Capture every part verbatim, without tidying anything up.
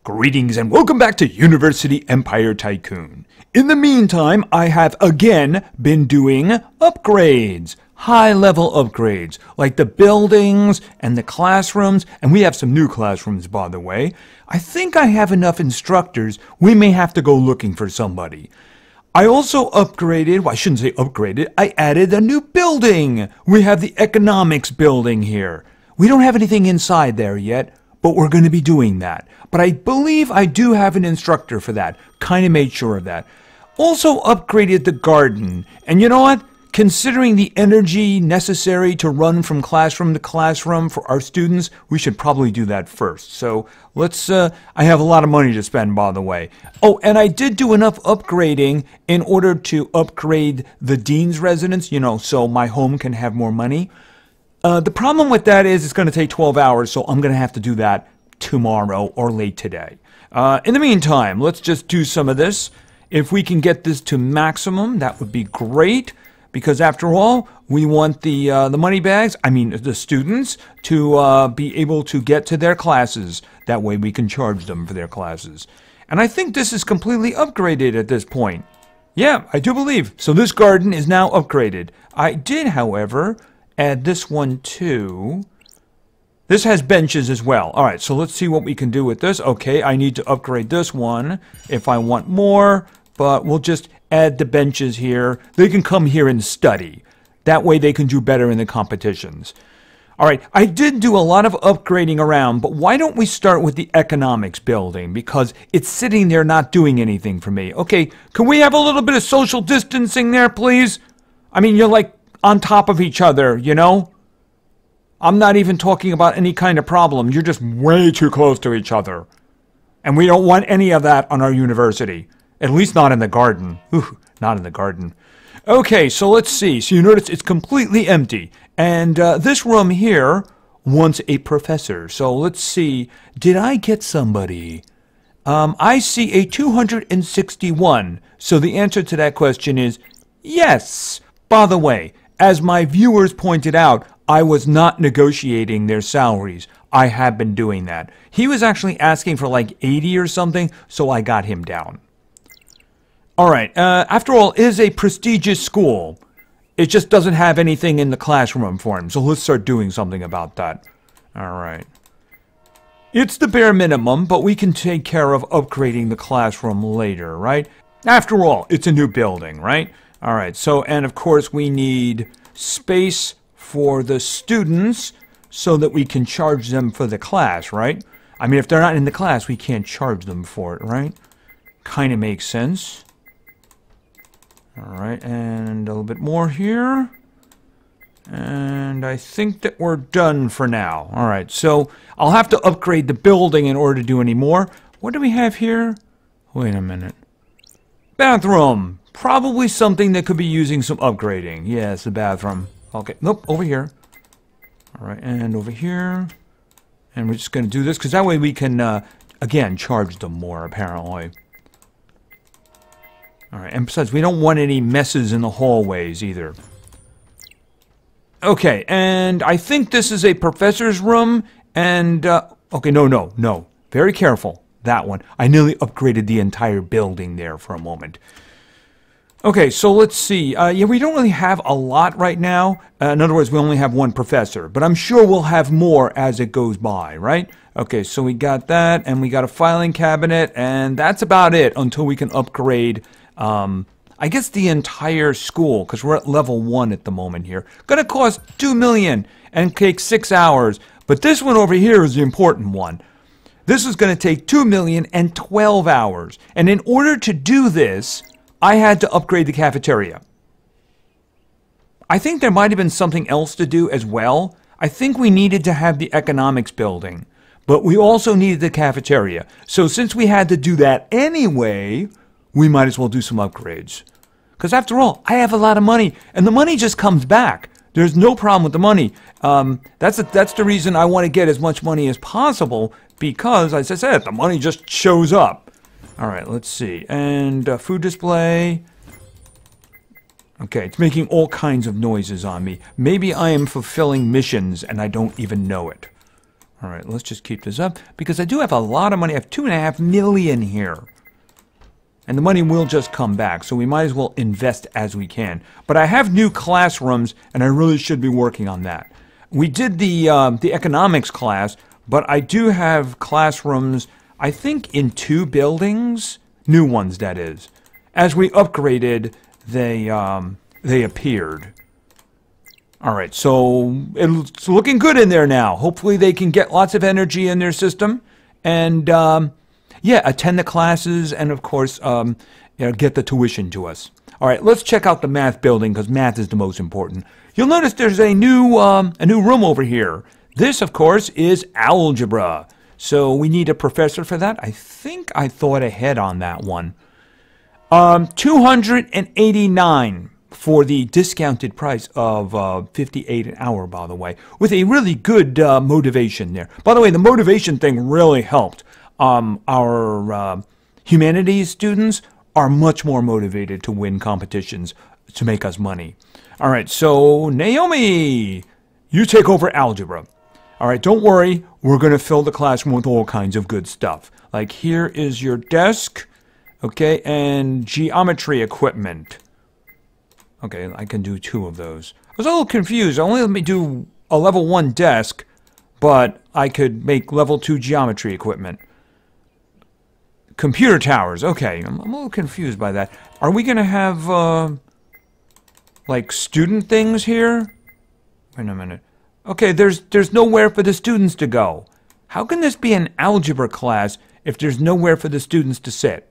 Greetings and welcome back to University Empire Tycoon. In the meantime, I have again been doing upgrades. High-level upgrades, like the buildings and the classrooms, and we have some new classrooms, by the way. I think I have enough instructors. We may have to go looking for somebody. I also upgraded, well, I shouldn't say upgraded, I added a new building. We have the economics building here. We don't have anything inside there yet, but we're going to be doing that. But I believe I do have an instructor for that. Kind of made sure of that. Also upgraded the garden. And you know what? Considering the energy necessary to run from classroom to classroom for our students, we should probably do that first. So let's, uh, I have a lot of money to spend, by the way. Oh, and I did do enough upgrading in order to upgrade the dean's residence, you know, so my home can have more money. Uh, the problem with that is it's going to take twelve hours, so I'm going to have to do that tomorrow or late today. Uh, in the meantime, let's just do some of this. If we can get this to maximum, that would be great. Because after all, we want the uh, the money bags, I mean the students, to uh, be able to get to their classes. That way we can charge them for their classes. And I think this is completely upgraded at this point. Yeah, I do believe. So this garden is now upgraded. I did, however, add this one too. This has benches as well. All right, so let's see what we can do with this. Okay, I need to upgrade this one if I want more, but we'll just add the benches here. They can come here and study. That way they can do better in the competitions. All right, I did do a lot of upgrading around, but why don't we start with the economics building? Because it's sitting there not doing anything for me. Okay, can we have a little bit of social distancing there, please? I mean, you're like on top of each other, you know? I'm not even talking about any kind of problem. You're just way too close to each other. And we don't want any of that on our university. At least not in the garden. Ooh, not in the garden. Okay, so let's see. So you notice it's completely empty. And uh, this room here wants a professor. So let's see. Did I get somebody? Um, I see a two hundred sixty-one. So the answer to that question is yes. By the way, as my viewers pointed out, I was not negotiating their salaries. I have been doing that. He was actually asking for like eighty or something, so I got him down. All right, uh, after all, it is a prestigious school. It just doesn't have anything in the classroom for him, so let's start doing something about that. All right. It's the bare minimum, but we can take care of upgrading the classroom later, right? After all, it's a new building, right? All right, so, and of course, we need space for the students so that we can charge them for the class, right? I mean, if they're not in the class, we can't charge them for it, right? Kind of makes sense. All right, and a little bit more here. And I think that we're done for now. All right, so I'll have to upgrade the building in order to do any more. What do we have here? Wait a minute. Bathroom. Probably something that could be using some upgrading. Yes, the bathroom. Okay, nope, over here. All right, and over here. And we're just going to do this, because that way we can, uh, again, charge them more, apparently. All right, and besides, we don't want any messes in the hallways either. Okay, and I think this is a professor's room, and, uh, okay, no, no, no. Very careful, that one. I nearly upgraded the entire building there for a moment. Okay, so let's see. Uh, yeah, we don't really have a lot right now. Uh, in other words, we only have one professor, but I'm sure we'll have more as it goes by, right? Okay, so we got that, and we got a filing cabinet, and that's about it until we can upgrade Um, I guess the entire school, because we're at level one at the moment here. Gonna cost two million dollars and take six hours. But this one over here is the important one. This is gonna take two million dollars and twelve hours. And in order to do this, I had to upgrade the cafeteria. I think there might have been something else to do as well. I think we needed to have the economics building, but we also needed the cafeteria. So since we had to do that anyway, we might as well do some upgrades. Because after all, I have a lot of money, and the money just comes back. There's no problem with the money. Um, that's, a, that's the reason I want to get as much money as possible, because, as I said, the money just shows up. All right, let's see. And uh, food display. Okay, it's making all kinds of noises on me. Maybe I am fulfilling missions, and I don't even know it. All right, let's just keep this up because I do have a lot of money. I have two and a half million here. And the money will just come back, so we might as well invest as we can. But I have new classrooms, and I really should be working on that. We did the uh, the economics class, but I do have classrooms, I think, in two buildings. New ones, that is. As we upgraded, they, um, they appeared. All right, so it's looking good in there now. Hopefully they can get lots of energy in their system. And... Um, Yeah, attend the classes and, of course, um, you know, get the tuition to us. All right, let's check out the math building because math is the most important. You'll notice there's a new, um, a new room over here. This, of course, is algebra. So we need a professor for that. I think I thought ahead on that one. Um, two hundred eighty-nine for the discounted price of uh, fifty-eight an hour, by the way, with a really good uh, motivation there. By the way, the motivation thing really helped. Um, our uh, humanities students are much more motivated to win competitions to make us money. All right, so Naomi, you take over algebra. All right, don't worry. We're going to fill the classroom with all kinds of good stuff. Like here is your desk, okay, and geometry equipment. Okay, I can do two of those. I was a little confused. Only let me do a level one desk, but I could make level two geometry equipment. Computer towers. Okay, I'm, I'm a little confused by that. Are we going to have, uh, like, student things here? Wait a minute. Okay, there's, there's nowhere for the students to go. How can this be an algebra class if there's nowhere for the students to sit?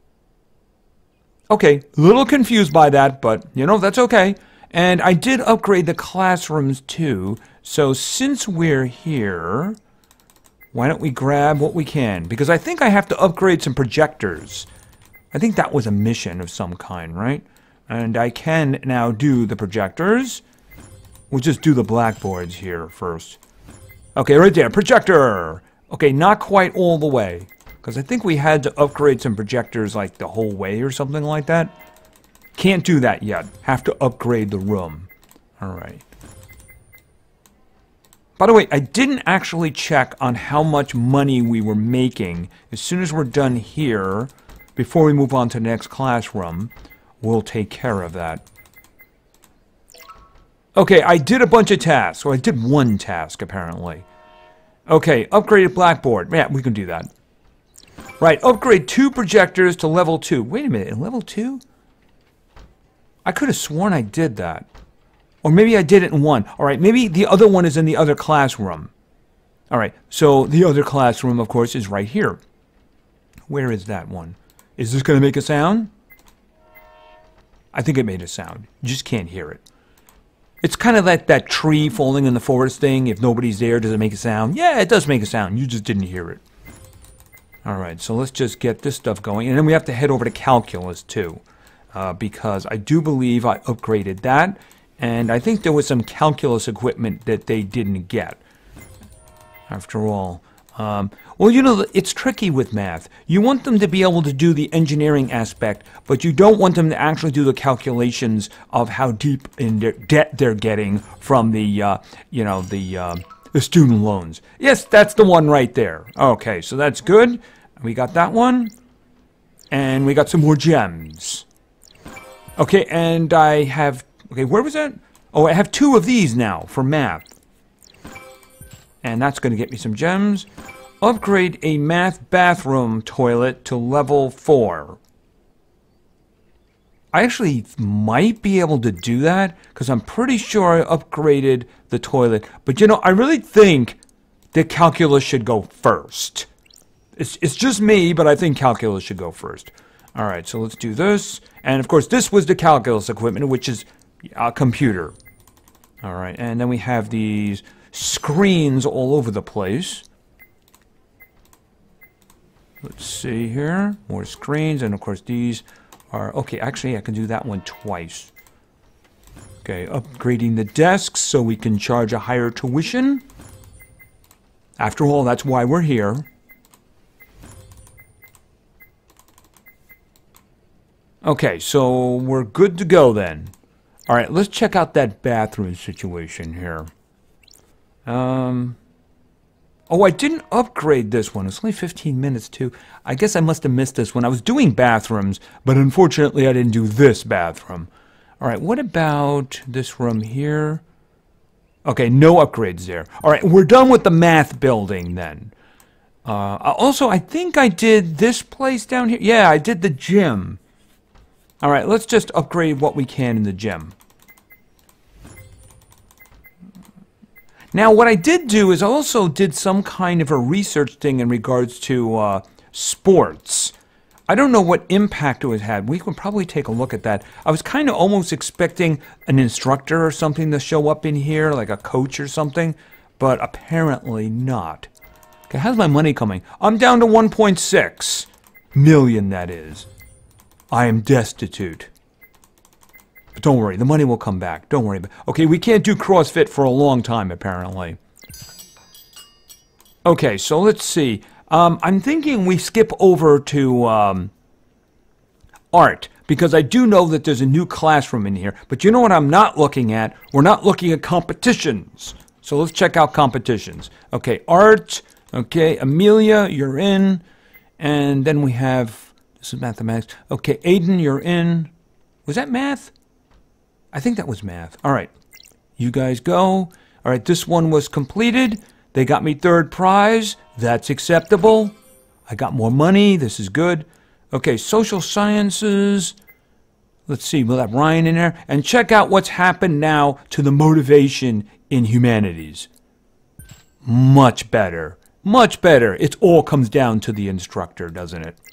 Okay, a little confused by that, but, you know, that's okay. And I did upgrade the classrooms, too. So since we're here... why don't we grab what we can? Because I think I have to upgrade some projectors. I think that was a mission of some kind, right? And I can now do the projectors. We'll just do the blackboards here first. Okay, right there, projector! Okay, not quite all the way. Because I think we had to upgrade some projectors like the whole way or something like that. Can't do that yet. Have to upgrade the room. Alright. By the way, I didn't actually check on how much money we were making. As soon as we're done here, before we move on to the next classroom, we'll take care of that. Okay, I did a bunch of tasks. Or I did one task, apparently. Okay, upgraded blackboard. Yeah, we can do that. Right, upgrade two projectors to level two. Wait a minute, in level two? I could have sworn I did that. Or maybe I did it in one. All right, maybe the other one is in the other classroom. All right, so the other classroom, of course, is right here. Where is that one? Is this going to make a sound? I think it made a sound. You just can't hear it. It's kind of like that tree falling in the forest thing. If nobody's there, does it make a sound? Yeah, it does make a sound. You just didn't hear it. All right, so let's just get this stuff going. And then we have to head over to calculus, too. Uh, because I do believe I upgraded that. And I think there was some calculus equipment that they didn't get. After all. Um, well, you know, it's tricky with math. You want them to be able to do the engineering aspect, but you don't want them to actually do the calculations of how deep in their debt they're getting from the, uh, you know, the, uh, the student loans. Yes, that's the one right there. Okay, so that's good. We got that one. And we got some more gems. Okay, and I have... Okay, where was that? Oh, I have two of these now for math. And that's going to get me some gems. Upgrade a math bathroom toilet to level four. I actually might be able to do that because I'm pretty sure I upgraded the toilet. But, you know, I really think that calculus should go first. It's, it's just me, but I think calculus should go first. All right, so let's do this. And, of course, this was the calculus equipment, which is a computer. All right, and then we have these screens all over the place. Let's see here. More screens, and, of course, these are... Okay, actually, I can do that one twice. Okay, upgrading the desks so we can charge a higher tuition. After all, that's why we're here. Okay, so we're good to go then. All right, let's check out that bathroom situation here. Um, Oh, I didn't upgrade this one. It's only fifteen minutes, too. I guess I must have missed this one. I was doing bathrooms, but unfortunately I didn't do this bathroom. All right, what about this room here? Okay, no upgrades there. All right, we're done with the math building then. Uh, also, I think I did this place down here. Yeah, I did the gym. All right, let's just upgrade what we can in the gym. Now, what I did do is I also did some kind of a research thing in regards to uh, sports. I don't know what impact it had. We could probably take a look at that. I was kind of almost expecting an instructor or something to show up in here, like a coach or something, but apparently not. Okay, how's my money coming? I'm down to one point six million, that is. I am destitute. But don't worry, the money will come back. Don't worry. Okay, we can't do CrossFit for a long time, apparently. Okay, so let's see. Um, I'm thinking we skip over to um, art, because I do know that there's a new classroom in here. But you know what I'm not looking at? We're not looking at competitions. So let's check out competitions. Okay, art. Okay, Amelia, you're in. And then we have, this is mathematics. Okay, Aiden, you're in. Was that math? I think that was math. All right. You guys go. All right, this one was completed. They got me third prize. That's acceptable. I got more money. This is good. Okay, social sciences. Let's see, we'll have Ryan in there. And check out what's happened now to the motivation in humanities. Much better. Much better. It all comes down to the instructor, doesn't it?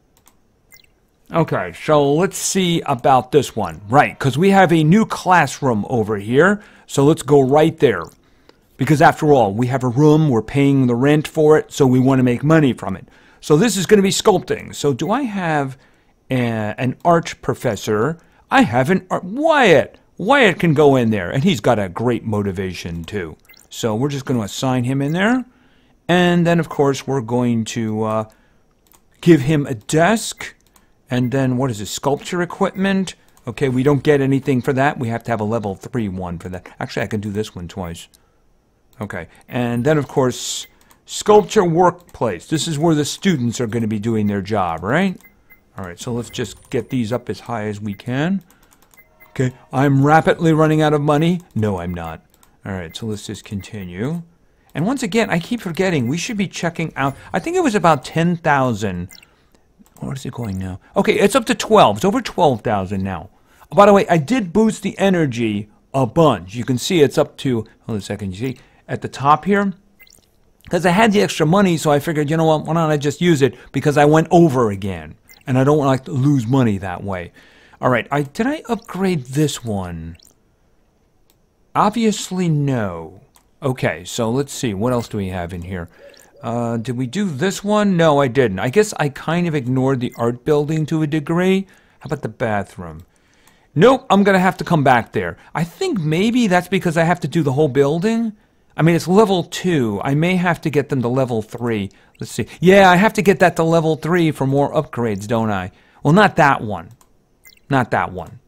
Okay, so let's see about this one. Right, because we have a new classroom over here. So let's go right there. Because after all, we have a room, we're paying the rent for it, so we want to make money from it. So this is going to be sculpting. So do I have a, an art professor? I have an art... Wyatt! Wyatt can go in there, and he's got a great motivation too. So we're just going to assign him in there. And then, of course, we're going to uh, give him a desk. And then, what is this? Sculpture equipment. Okay, we don't get anything for that. We have to have a level three one for that. Actually, I can do this one twice. Okay, and then, of course, sculpture workplace. This is where the students are going to be doing their job, right? All right, so let's just get these up as high as we can. Okay, I'm rapidly running out of money. No, I'm not. All right, so let's just continue. And once again, I keep forgetting, we should be checking out. I think it was about ten thousand. What is it going now? Okay, it's up to twelve. It's over twelve thousand now. By the way, I did boost the energy a bunch. You can see it's up to, hold on a second, you see, at the top here. Because I had the extra money, so I figured, you know what, why don't I just use it? Because I went over again. And I don't like to lose money that way. All right, I, did I upgrade this one? Obviously, no. Okay, so let's see. What else do we have in here? Uh, did we do this one? No, I didn't. I guess I kind of ignored the art building to a degree. How about the bathroom? Nope, I'm going to have to come back there. I think maybe that's because I have to do the whole building. I mean, it's level two. I may have to get them to level three. Let's see. Yeah, I have to get that to level three for more upgrades, don't I? Well, not that one. Not that one.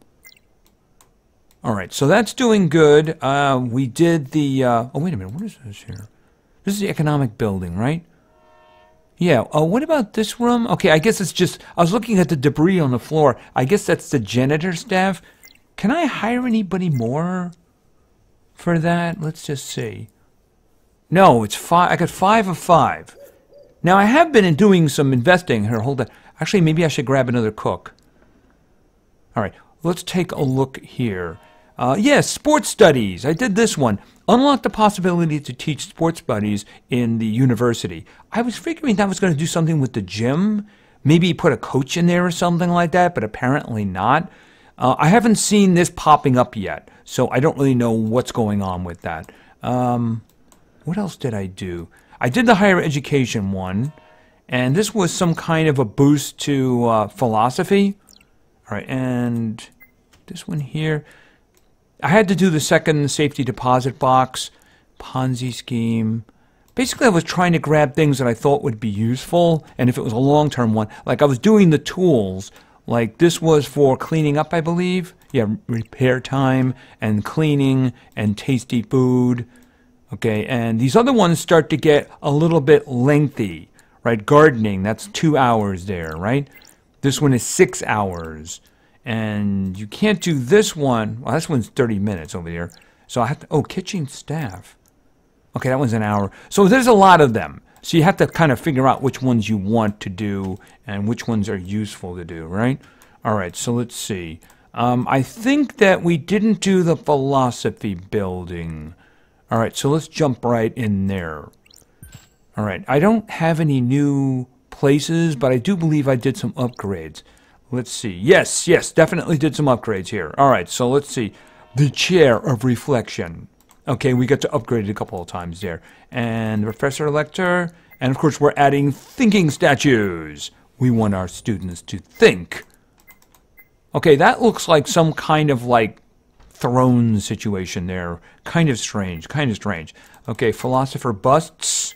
All right, so that's doing good. Uh, we did the... Uh, oh, wait a minute. What is this here? This is the economic building, right? Yeah. Oh, what about this room? Okay, I guess it's just... I was looking at the debris on the floor. I guess that's the janitor staff. Can I hire anybody more for that? Let's just see. No, it's five. I got five of five. Now, I have been doing some investing here. Hold on. Actually, maybe I should grab another cook. All right. Let's take a look here. Uh, yes, sports studies. I did this one. Unlock the possibility to teach sports studies in the university. I was figuring that was going to do something with the gym. Maybe put a coach in there or something like that, but apparently not. Uh, I haven't seen this popping up yet, so I don't really know what's going on with that. Um, what else did I do? I did the higher education one, and this was some kind of a boost to uh, philosophy. All right, and this one here. I had to do the second safety deposit box, Ponzi scheme. Basically, I was trying to grab things that I thought would be useful, and if it was a long-term one, like I was doing the tools, like this was for cleaning up, I believe. Yeah, repair time and cleaning and tasty food. Okay, and these other ones start to get a little bit lengthy, right? Gardening, that's two hours there, right? This one is six hours. And you can't do this one. Well, this one's thirty minutes over there. So I have to, oh, kitchen staff. Okay, that one's an hour. So there's a lot of them. So you have to kind of figure out which ones you want to do and which ones are useful to do, right? All right, so let's see. Um, I think that we didn't do the philosophy building. All right, so let's jump right in there. All right, I don't have any new places, but I do believe I did some upgrades. Let's see. Yes, yes, definitely did some upgrades here. All right, so let's see. The chair of reflection. Okay, we got to upgrade it a couple of times there. And professor lector. And of course, we're adding thinking statues. We want our students to think. Okay, that looks like some kind of like throne situation there. Kind of strange, kind of strange. Okay, philosopher busts.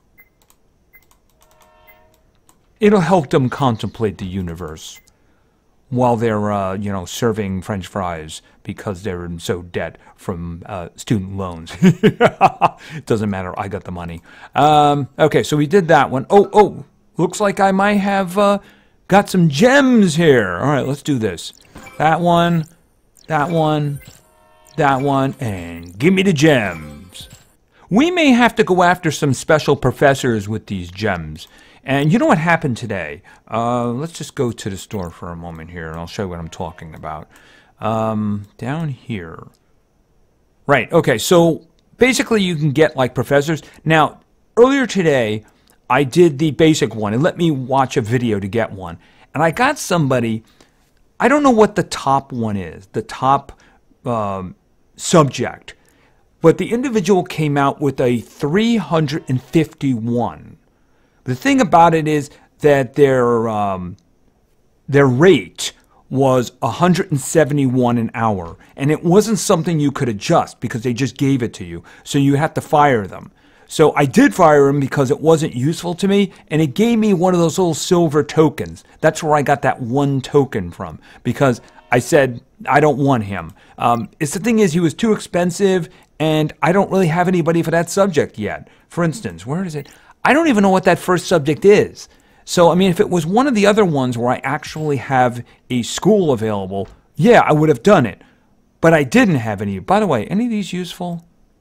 It'll help them contemplate the universe while they're, uh, you know, serving French fries because they're in so debt from uh, student loans. Doesn't matter. I got the money. Um, okay, so we did that one. Oh, oh, looks like I might have uh, got some gems here. All right, let's do this. That one, that one, that one, and give me the gems. We may have to go after some special professors with these gems. And you know what happened today? Uh, let's just go to the store for a moment here, and I'll show you what I'm talking about. Um, down here. Right, okay, so basically you can get like professors. Now, earlier today, I did the basic one. It let me watch a video to get one. And I got somebody, I don't know what the top one is, the top um, subject. But the individual came out with a three hundred fifty-one. The thing about it is that their um, their rate was one hundred seventy-one an hour, and it wasn't something you could adjust because they just gave it to you, so you had to fire them. So I did fire him because it wasn't useful to me, and it gave me one of those little silver tokens. That's where I got that one token from, because I said I don't want him. Um, it's the thing is he was too expensive, and I don't really have anybody for that subject yet. For instance, where is it? I don't even know what that first subject is. So, I mean, if it was one of the other ones where I actually have a school available, yeah, I would have done it. But I didn't have any. By the way, any of these useful?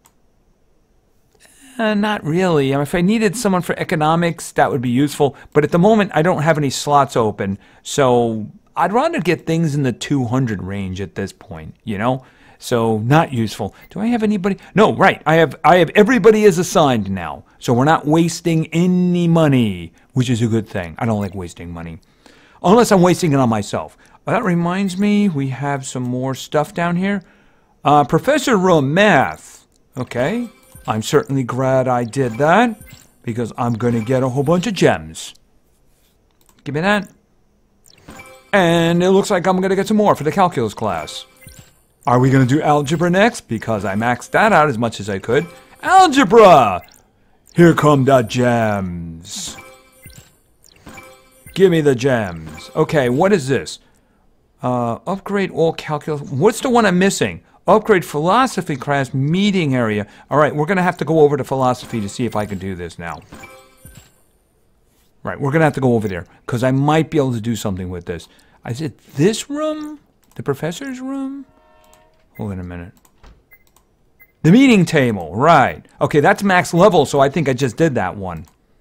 Uh, not really. I mean, if I needed someone for economics, that would be useful. But at the moment, I don't have any slots open. So I'd rather get things in the two hundred range at this point, you know? So not useful. Do I have anybody? No, right. I have I have everybody is assigned now. So we're not wasting any money, which is a good thing. I don't like wasting money. Unless I'm wasting it on myself. Well, that reminds me, we have some more stuff down here. Uh, Professor Room Math. Okay. I'm certainly glad I did that because I'm going to get a whole bunch of gems. Give me that. And it looks like I'm going to get some more for the calculus class. Are we going to do algebra next? Because I maxed that out as much as I could. Algebra! Here come the gems. Give me the gems. Okay, what is this? Uh, upgrade all calculus. What's the one I'm missing? Upgrade philosophy class meeting area. All right, we're going to have to go over to philosophy to see if I can do this now. Right, we're going to have to go over there because I might be able to do something with this. Is it this room? The professor's room? Hold on a minute. The meeting table, right. Okay, that's max level, so I think I just did that one.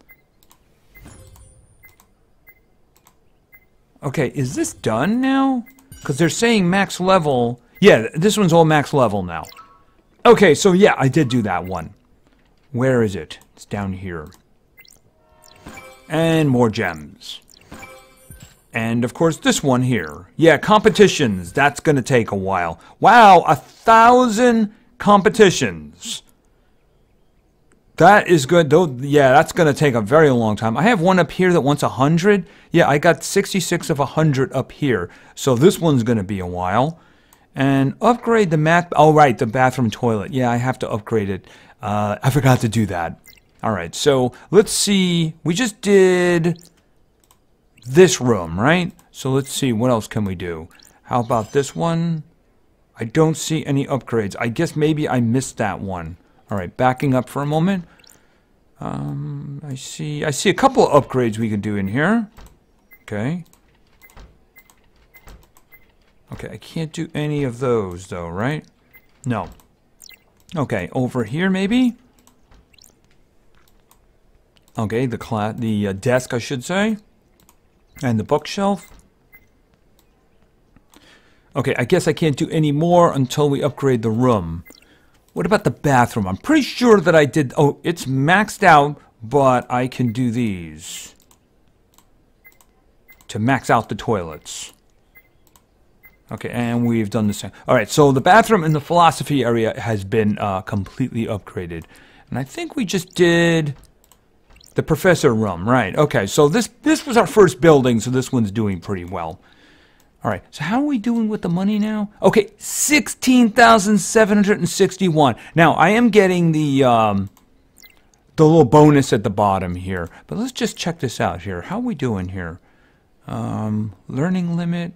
Okay, is this done now? Because they're saying max level. Yeah, this one's all max level now. Okay, so yeah, I did do that one. Where is it? It's down here. And more gems. And, of course, this one here. Yeah, competitions. That's going to take a while. Wow, a thousand competitions. That is good. Though, yeah, that's going to take a very long time. I have one up here that wants a hundred. Yeah, I got sixty-six of a hundred up here. So this one's going to be a while. And upgrade the math. Oh, right, the bathroom toilet. Yeah, I have to upgrade it. Uh, I forgot to do that. All right, so let's see. We just did this room, right? So let's see, what else can we do? How about this one? I don't see any upgrades. I guess maybe I missed that one. All right, backing up for a moment. Um, I see, I see a couple of upgrades we can do in here. Okay. Okay, I can't do any of those though, right? No. Okay, over here maybe? Okay, the cla the uh, desk, I should say. And the bookshelf. Okay, I guess I can't do any more until we upgrade the room. What about the bathroom? I'm pretty sure that I did... Oh, it's maxed out, but I can do these. To max out the toilets. Okay, and we've done the same. Alright, so the bathroom in the philosophy area has been uh, completely upgraded. And I think we just did the professor room. Right, okay, so this, this was our first building, so this one's doing pretty well. Alright, so how are we doing with the money now? Okay, sixteen thousand seven hundred sixty-one. Now, I am getting the, um, the little bonus at the bottom here. But let's just check this out here. How are we doing here? Um, learning limit.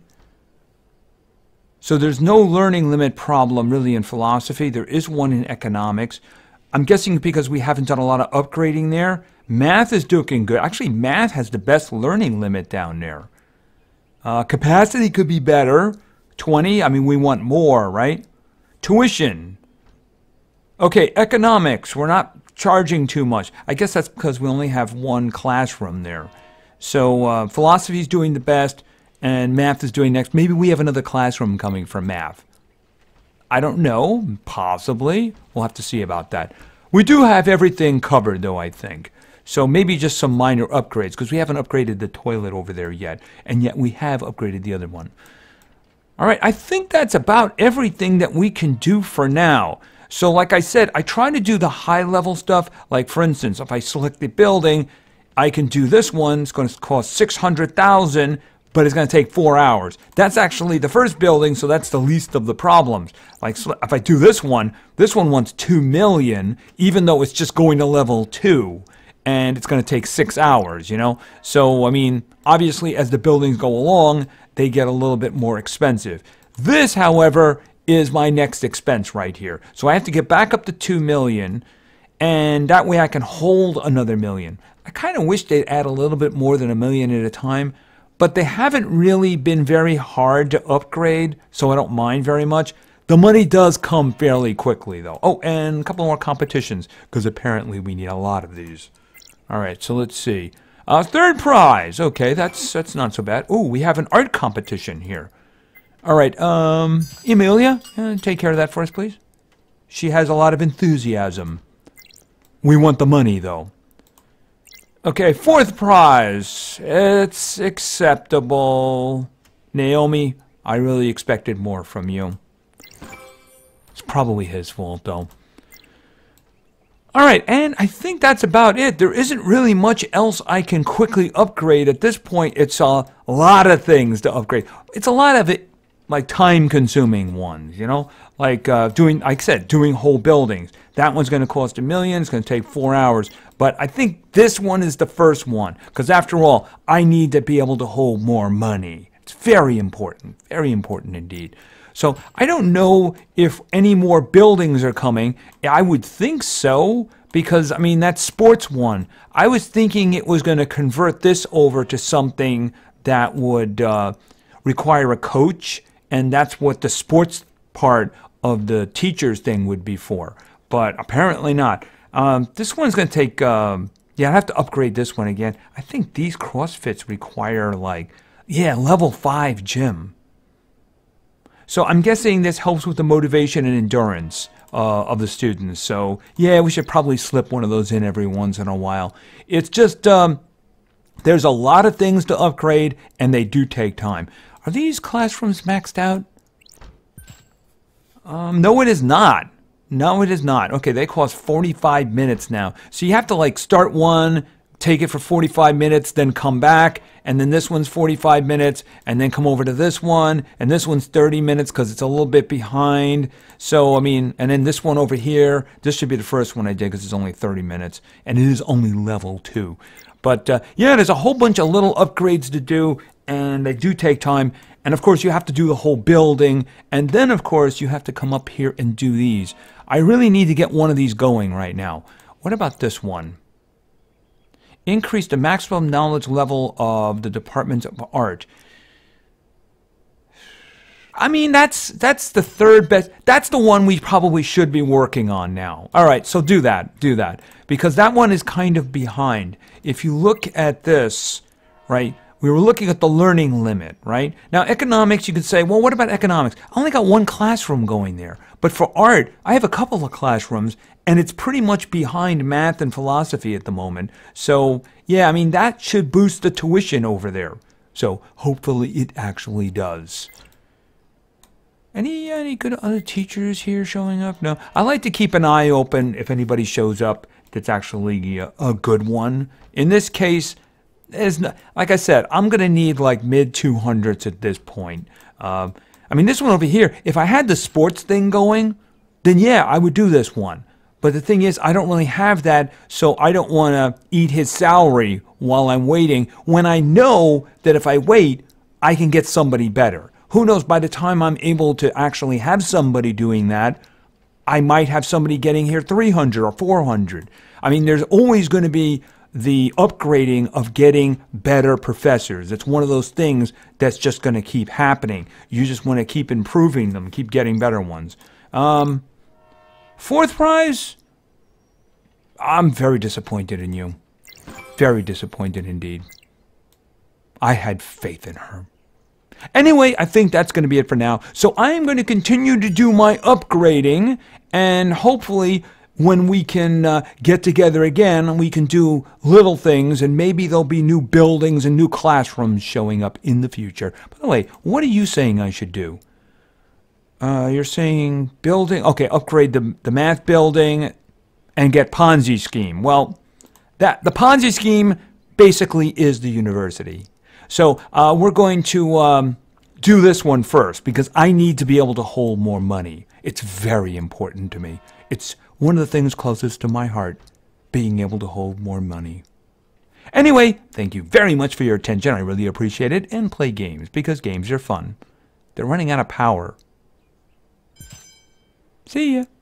So there's no learning limit problem really in philosophy. There is one in economics. I'm guessing because we haven't done a lot of upgrading there. Math is doing good. Actually, math has the best learning limit down there. Uh, capacity could be better. twenty, I mean, we want more, right? Tuition. Okay, economics. We're not charging too much. I guess that's because we only have one classroom there. So uh, philosophy is doing the best, and math is doing next. Maybe we have another classroom coming for math. I don't know. Possibly. We'll have to see about that. We do have everything covered, though, I think. So maybe just some minor upgrades, because we haven't upgraded the toilet over there yet, and yet we have upgraded the other one. All right, I think that's about everything that we can do for now. So like I said, I try to do the high-level stuff. Like, for instance, if I select the building, I can do this one. It's going to cost six hundred thousand dollars, but it's going to take four hours. That's actually the first building, so that's the least of the problems. Like, if I do this one, this one wants two million dollars, even though it's just going to level two. And it's going to take six hours, you know? So, I mean, obviously, as the buildings go along, they get a little bit more expensive. This, however, is my next expense right here. So I have to get back up to two million, and that way I can hold another million. I kind of wish they'd add a little bit more than a million at a time, but they haven't really been very hard to upgrade, so I don't mind very much. The money does come fairly quickly, though. Oh, and a couple more competitions, because apparently we need a lot of these. All right, so let's see. Uh, third prize. Okay, that's that's not so bad. Oh, we have an art competition here. All right, um, Emilia, uh, take care of that for us, please. She has a lot of enthusiasm. We want the money, though. Okay, fourth prize. It's acceptable. Naomi, I really expected more from you. It's probably his fault, though. Alright, and I think that's about it. There isn't really much else I can quickly upgrade. At this point, it's a lot of things to upgrade. It's a lot of it, like, time-consuming ones, you know? Like, uh, doing, like I said, doing whole buildings. That one's going to cost a million. It's going to take four hours. But I think this one is the first one. Because, after all, I need to be able to hold more money. It's very important. Very important indeed. So I don't know if any more buildings are coming. I would think so, because, I mean, that sports one. I was thinking it was going to convert this over to something that would uh, require a coach, and that's what the sports part of the teachers thing would be for. But apparently not. Um, this one's going to take, um, yeah, I have to upgrade this one again. I think these CrossFits require, like, yeah, level five gym. So I'm guessing this helps with the motivation and endurance uh, of the students. So yeah, we should probably slip one of those in every once in a while. It's just, um, there's a lot of things to upgrade, and they do take time. Are these classrooms maxed out? Um, no, it is not. No, it is not. Okay, they cost forty-five minutes now. So you have to, like, start one, take it for forty-five minutes, then come back, and then this one's forty-five minutes, and then come over to this one, and this one's thirty minutes because it's a little bit behind. So, I mean, and then this one over here, this should be the first one I did because it's only thirty minutes, and it is only level two. But, uh, yeah, there's a whole bunch of little upgrades to do, and they do take time. And, of course, you have to do the whole building, and then, of course, you have to come up here and do these. I really need to get one of these going right now. What about this one? Increase the maximum knowledge level of the departments of art. I mean, that's that's the third best. That's the one we probably should be working on now. All right, so do that. Do that. Because that one is kind of behind. If you look at this, right, we were looking at the learning limit, right? Now, economics, you could say, well, what about economics? I only got one classroom going there. But for art, I have a couple of classrooms, and it's pretty much behind math and philosophy at the moment. So, yeah, I mean, that should boost the tuition over there. So, hopefully it actually does. Any any good other teachers here showing up? No. I like to keep an eye open if anybody shows up that's actually a, a good one. In this case, there's no, like I said, I'm going to need like mid two hundreds at this point. Uh, I mean, this one over here, if I had the sports thing going, then yeah, I would do this one. But the thing is, I don't really have that, so I don't want to eat his salary while I'm waiting when I know that if I wait, I can get somebody better. Who knows, by the time I'm able to actually have somebody doing that, I might have somebody getting here three hundred or four hundred. I mean, there's always going to be the upgrading of getting better professors. It's one of those things that's just going to keep happening. You just want to keep improving them, keep getting better ones. Um, fourth prize? I'm very disappointed in you. Very disappointed indeed. I had faith in her. Anyway, I think that's going to be it for now. So I am going to continue to do my upgrading, and hopefully when we can uh, get together again, we can do little things, and maybe there'll be new buildings and new classrooms showing up in the future. By the way, what are you saying I should do? Uh, you're saying building? Okay, upgrade the, the math building and get Ponzi scheme. Well, that the Ponzi scheme basically is the university. So uh, we're going to um, do this one first because I need to be able to hold more money. It's very important to me. It's one of the things closest to my heart, being able to hold more money. Anyway, thank you very much for your attention. I really appreciate it. And play games because games are fun. They're running out of power. See ya.